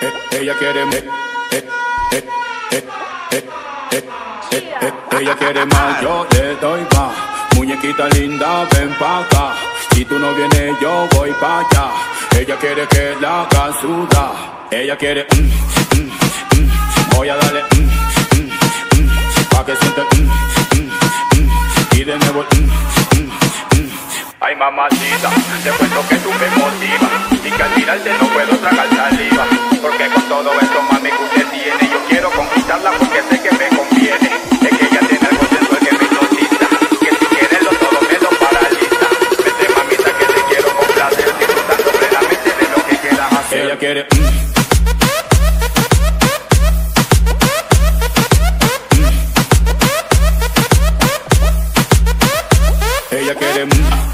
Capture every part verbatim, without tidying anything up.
eh, ella quiere, eh, eh, eh, eh, eh, eh, eh, eh, ella quiere más, yo le doy más. Muñequita linda, ven pa' acá. Si tú no vienes, yo voy pa' allá. Ella quiere que la haga sudar. Ella quiere, mm, mm, mm. Voy a darle, mm, mm, mm, pa' que sienta, mm, mm, mm. Y de nuevo, mm, mm, mm. Ay, mamacita, te cuento que tú me motivas y que al mirarte no puedo tragar saliva. Porque con todo esto, mami, que usted tiene, yo quiero conquistarla porque sé que me conviene. Es que ella tiene algo sensual que me hipnotiza, que si quieres lo todo me lo paraliza. Vete, mamita, que te quiero complacer, disfrutando plenamente de lo que quieras hacer. Ella quiere, mm. Ella quiere, mm.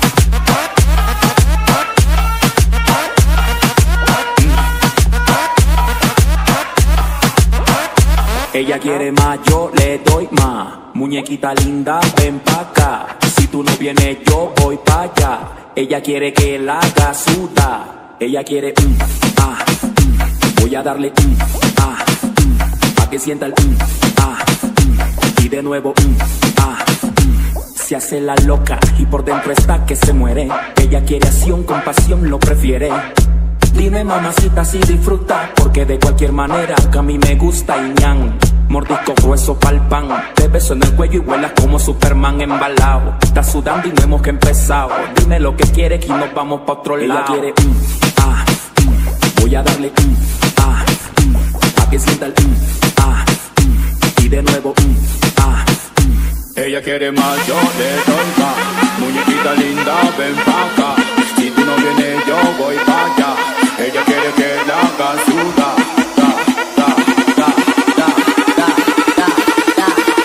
Ella quiere más, yo le doy más. Muñequita linda, ven pa' acá. Si tú no vienes, yo voy pa' allá. Ella quiere que la haga sudar. Ella quiere, mm, ah, mm. Voy a darle, mm, ah, mm. Pa' que sienta el, mm, ah, mm. Y de nuevo, mm, ah, mm. Se hace la loca y por dentro está que se muere. Ella quiere acción, con pasión lo prefiere. Dime, mamacita, si disfruta, porque de cualquier manera que a mí me gusta. Y ñan, mordisco grueso pa'l pan. Te beso en el cuello y vuelas como Superman embalado. Estás sudando y no hemos que empezado. Dime lo que quieres y nos vamos pa' otro lado. Ella quiere, mm, ah, mm. Voy a darle, mm, ah, mm. Pa' que sienta el, mm, ah, mm. Y de nuevo, mm, ah, mm. Ella quiere más, yo le doy más. Muñequita linda, ven pa' acá. Si tú no vienes, yo voy pa' allá. Ella quiere que la haga sudar. Da, da, da, da, da, da, da,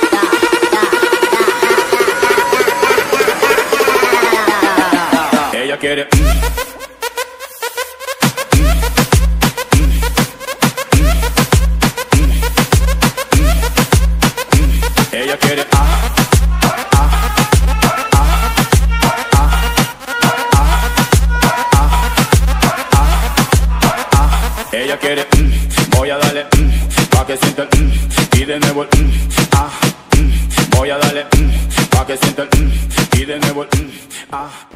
da, da. Ella quiere, mm. Ella quiere, ah, ah, ah, ah, ah, ah, ah. Ella quiere, mm, voy a darle, mm, pa' que sienta el, mm, y de nuevo el, mm, ah, mm. Voy a darle, mm, pa' que sienta el, mm, y de nuevo el, mm, ah.